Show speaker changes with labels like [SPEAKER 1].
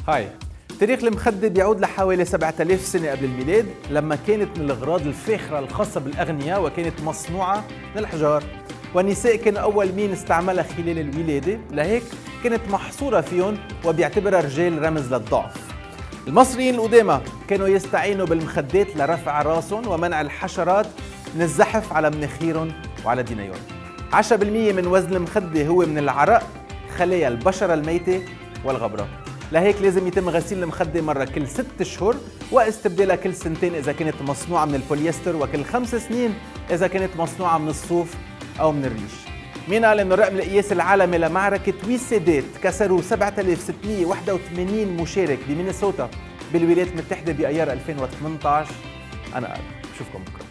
[SPEAKER 1] هاي تاريخ المخدة بيعود لحوالي 7000 سنة قبل الميلاد، لما كانت من الأغراض الفاخرة الخاصة بالأغنياء وكانت مصنوعة من الحجار، والنساء كانوا أول مين استعملها خلال الولادة، لهيك كانت محصورة فيهم وبيعتبرها الرجال رمز للضعف. المصريين القدامى كانوا يستعينوا بالمخدات لرفع راسهم ومنع الحشرات من الزحف على مناخيرهم وعلى دينيهم. 10% من وزن المخدة هو من العرق، خلايا البشرة الميتة والغبرة، لهيك لازم يتم غسيل المخدة مرة كل 6 أشهر واستبدالها كل 2 سنين إذا كانت مصنوعة من البوليستر، وكل 5 سنين إذا كانت مصنوعة من الصوف أو من الريش. مين قال إنه رقم القياس العالمي لمعركة ويسادات كسروا 7681 مشارك بمينيسوتا بالولايات المتحدة بأيار 2018؟ أنا قال بشوفكم بكرة.